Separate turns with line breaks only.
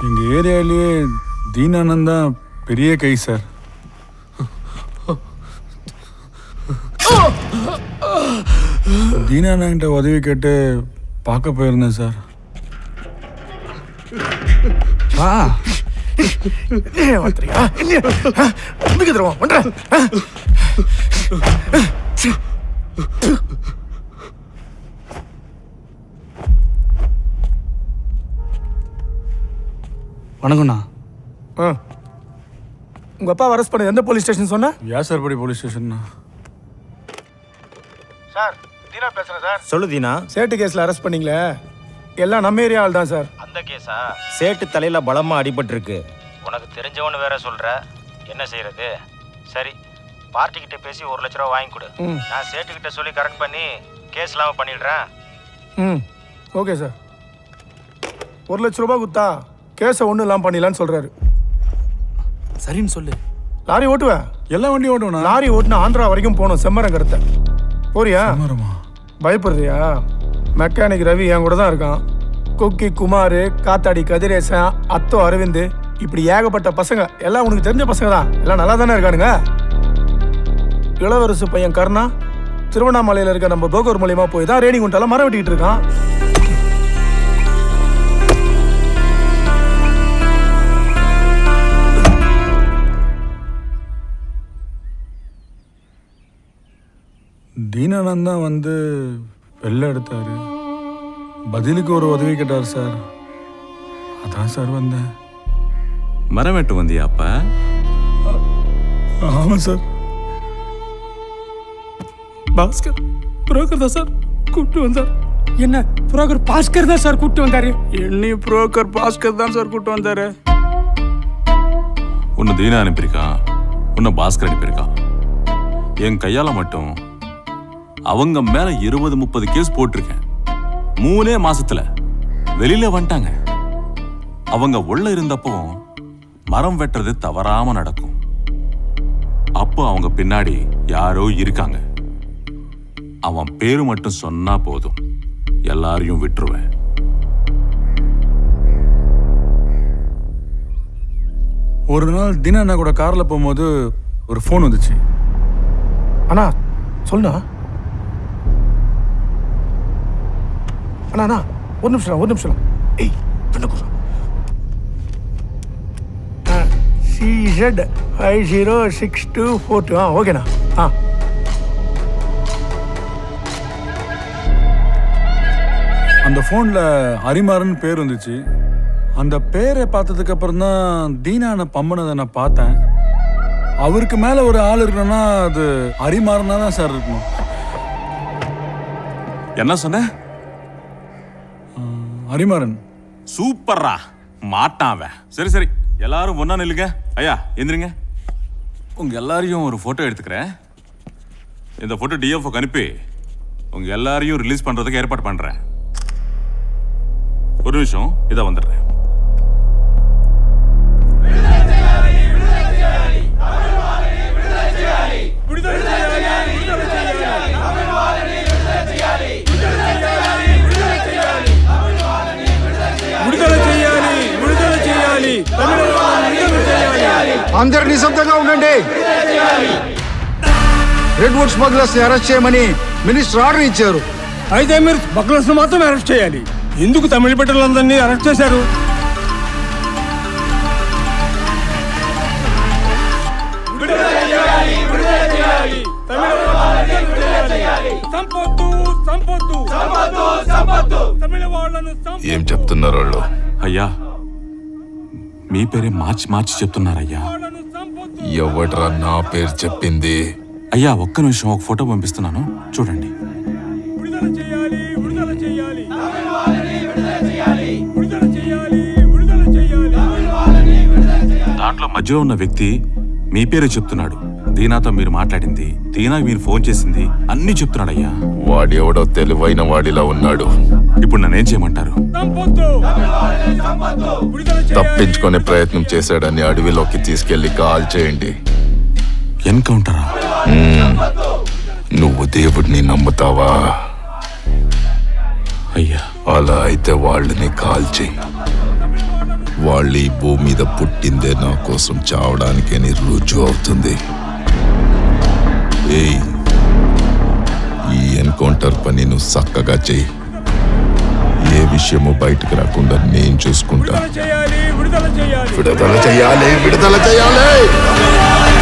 எங்கள் ஏரியாலேயே தீனானந்த் தான் பெரிய கை சார். தீனானந்த உதவி கேட்டு பார்க்க போயிருந்தேன் சார்.
வணக்கம்ண்ணா.
உங்கள் அப்பா அரெஸ்ட் பண்ண எந்த போலீஸ் ஸ்டேஷன் சொன்ன?
வியாசர்படி போலீஸ் ஸ்டேஷன்னா.
சார் தீனா பேசுகிறேன் சார்.
சொல்லு தீனா.
சேட்டு கேஸில் அரெஸ்ட் பண்ணீங்களே, எல்லாம் நம்ம ஏரியா ஆள் தான் சார்.
அந்த கேஸா? சேட்டு தலையில் பலமாக அடிபட்டிருக்கு. உனக்கு தெரிஞ்சவனு வேற சொல்கிற, என்ன செய்யறது? சரி, பார்ட்டிக்கிட்ட பேசி 1 லட்ச ரூபா வாங்கி கொடு. நான் சேட்டுக்கிட்ட சொல்லி கரெக்ட் பண்ணி கேஸ் இல்லாமல் பண்ணிடுறேன்.
Okay sir. 1 லட்ச ரூபா கொடுத்தா கேஸை ஒன்றும் இல்லாமல் பண்ணிடலான்னு சொல்கிறாரு.
சரின்னு சொல்லு.
லாரி ஓட்டுவேன்,
எல்லா வண்டியும் ஓட்டுவேண்ணா.
லாரி ஓட்டுனா ஆந்திரா வரைக்கும் போகணும், செம்மரம் கடத்த. போறியா? பயப்படுறியா? மெக்கானிக் ரவி என் கூட தான் இருக்கான். கொக்கி குமார், காத்தாடி கதிரேசன், அத்தோ அரவிந்த், இப்படி ஏகப்பட்ட பசங்க, எல்லாம் உனக்கு தெரிஞ்ச பசங்க தான். எல்லாம் நல்லா தானே இருக்கானுங்க. இளவரசு பையன் கர்ணா திருவண்ணாமலையில் இருக்க நம்ம போகூர் மூலியமா போய் தான் ரேணிகுண்டால மரம் வெட்டிக்கிட்டு இருக்கான்.
தீனானந்த் தான் வந்து வெள்ளை எடுத்தாரு. பதிலுக்கு ஒரு உதவி கேட்டார் சார். அதான் சார் வந்தேன்.
மரம் வெட்டு வந்தியா அப்ப?
ஆமாம் சார்.
பாஸ்கர் புரோக்கர் தான் சார் கூப்பிட்டு வந்தார். என்ன புரோக்கர் பாஸ்கர் தான் சார் கூப்பிட்டு வந்தாரு?
என்னையும் புரோக்கர் பாஸ்கர் தான் சார் கூப்பிட்டு வந்தாரு.
உன்னை தீனா அனுப்பியிருக்கான், உன்னை பாஸ்கர் அனுப்பியிருக்கான். என் கையால மட்டும் அவங்க மேல 20-30 கேஸ் போட்டிருக்கேன். 3 மாசத்துல வெளியில வந்துட்டாங்க. அவங்க உள்ள இருந்தப்போ மரம் வெட்டுறது தவறாம நடக்கும். அப்போ அவங்க பின்னாடி யாரோ இருக்காங்க. அவன் பேரு மட்டும் சொன்னா போதும், எல்லாரையும் விட்டுருவேன்.
ஒரு நாள் தீனா கூட கார்ல போகும்போது ஒரு ஃபோன் வந்துச்சு.
அண்ணா சொல்லுண்ணா. அண்ணா ஒரு நிமிஷம். ஏய் பண்ண கூட CZ506242. ஓகேண்ணா.
அந்த ஃபோனில் அரிமாறன் பேர் வந்துச்சு. அந்த பேரை பார்த்ததுக்கு அப்புறம் தான் தீனான பம்பனதை நான் பார்த்தேன். அவருக்கு மேலே ஒரு ஆள் இருக்கணும்னா அது அரிமாறனா தான் சார் இருக்கணும்.
என்ன சொன்ன?
அரிமாறன்.
சூப்பர்ரா, மாட்டான். சரி, எல்லாரும் ஒன்னா நில்லுங்க. ஐயா எந்திரிங்க. உங்க எல்லாரையும் ஒரு போட்டோ எடுத்துக்கிறேன். இந்த போட்டோ DFOக்கு அனுப்பி உங்க எல்லாரையும் ரிலீஸ் பண்றதுக்கு ஏற்பாடு பண்றேன். ஒரு நிமிஷம், இதை வந்துடுறேன்.
అందరు నిశ్శబ్దంగా ఉండండి. రెడ్ వుడ్ స్మగ్లర్స్ ని అరెస్ట్ చేయమని మినిస్టర్ ఆర్డర్ ఇచ్చారు.
అయితే మీరు స్మగ్లర్స్ ని మాత్రం అరెస్ట్ చేయాలి. ఎందుకు తమిళ బిడ్డలందరినీ అరెస్ట్ చేశారు?
ఏం చెప్తున్నారు వాళ్ళు?
అయ్యా మీ పేరే మార్చి చెప్తున్నారయ్యా.
ఎవడ్రా నా పేరు చెప్పింది?
అయ్యా ఒక్క నిమిషం, ఒక ఫోటో పంపిస్తున్నాను చూడండి. దాంట్లో మధ్యలో ఉన్న వ్యక్తి మీ పేరే చెప్తున్నాడు. దీనాతో మీరు మాట్లాడింది, దీనాకి మీరు ఫోన్ చేసింది అన్నీ చెప్తున్నాడయ్యా.
వాడెవడో తెలివైన వాడిలా ఉన్నాడు.
ఇప్పుడు నన్నేం చేయమంటారు?
తప్పించుకునే ప్రయత్నం చేశాడని అడవిలోకి తీసుకెళ్లి కాల్ చేయండి.
ఎన్కౌంటరా?
నువ్వు దేవుడిని నమ్ముతావా?
అయ్యా
అలా అయితే వాళ్ళని కాల్ చేయి. వాళ్ళు ఈ భూమి మీద పుట్టిందే నా కోసం చావడానికని రుజువు అవుతుంది. ఏయ్, ఈ ఎన్కౌంటర్ పని నువ్వు చక్కగా చెయ్యి. ఏ విషయము బయటకు రాకుండా నేను చూసుకుంటా.
విడుదల చేయాలి
విడుదల చేయాలి.